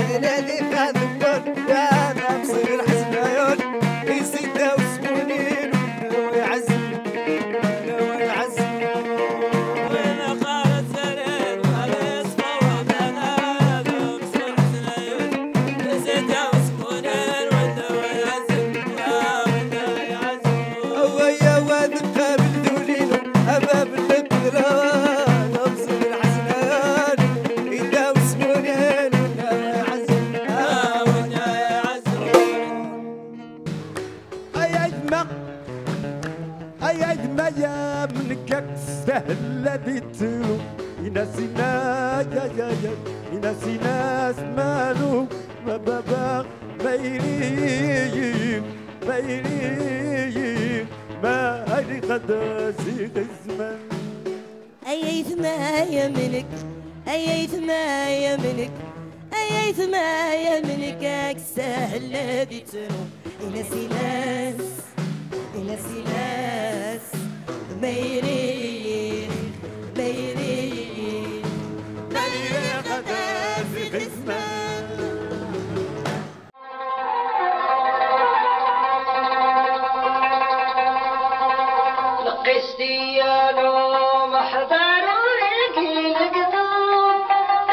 الذي تلو ينسينا ينسينا اسمانو ما بابا ميري ما هاي قداسي الزمان أي ثمايا منك أي ثمايا منك أي ثمايا منك أكساه الذي تلو ينسيناس ينسيناس ميري لقيستيانو محضر ولقي القدوم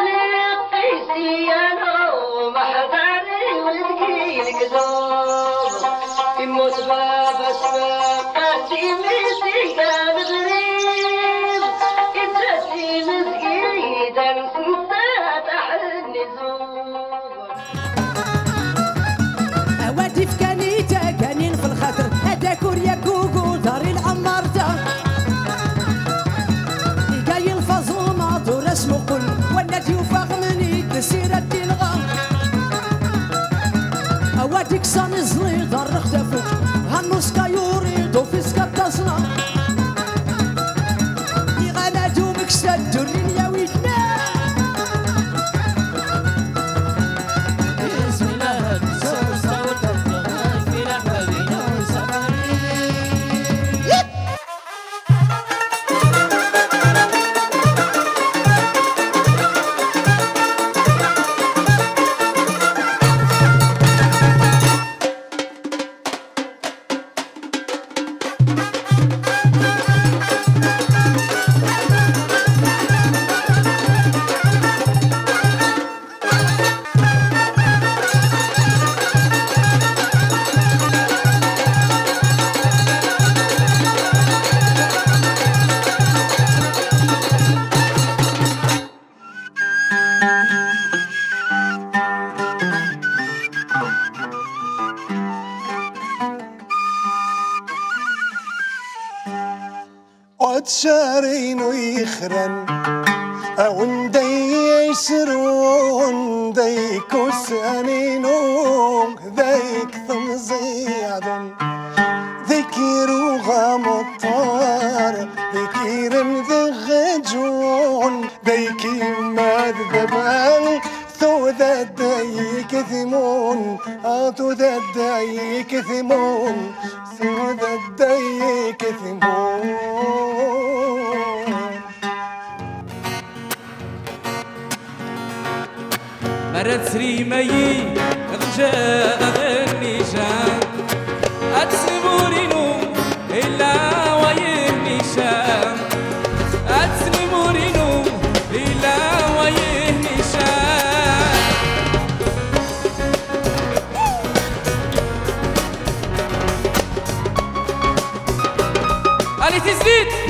لقيستيانو محضر ولقي القدوم يموت بابا سباقاتي مسيقى بغريب يترسي مسقيدا سنتات أحد نزوب أواتف كانيتا كانين في الخاطر هدا كوريا كوكو داري العمارتا يقاي الفازومة دور اسمه قل والنادي وفاق مني تسيرة تلغى أواتك صاني زلي دار اختفوك هالنص كايوري دو فيسكا تصنع يغانا دومك سدو لين ويتنا وتشارين ويخرن أون دي يسرون ديك وسانينو ذيك ثمزيادن ذكير وغمطار ذكير مذغجون ذيك مذبان ثوذا ديك ثمون ثوذا ديك ثمون ثوذا ديك ثمون مرت سريمي غجاء النيشان أتسمورينو إلا ويهنيشان أتسمورينو إلا ويهنيشان علي تزيد